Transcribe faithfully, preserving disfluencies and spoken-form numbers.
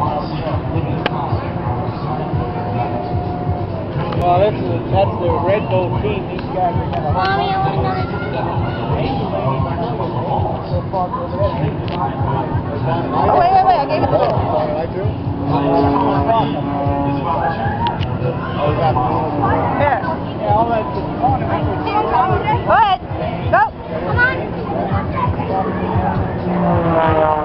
Well, this is, that's the Red Bull team. These guys are going to Mommy, I want another Oh, wait, wait, wait. I gave it to her. Here. Yeah, all that. Go ahead. Go. Come on.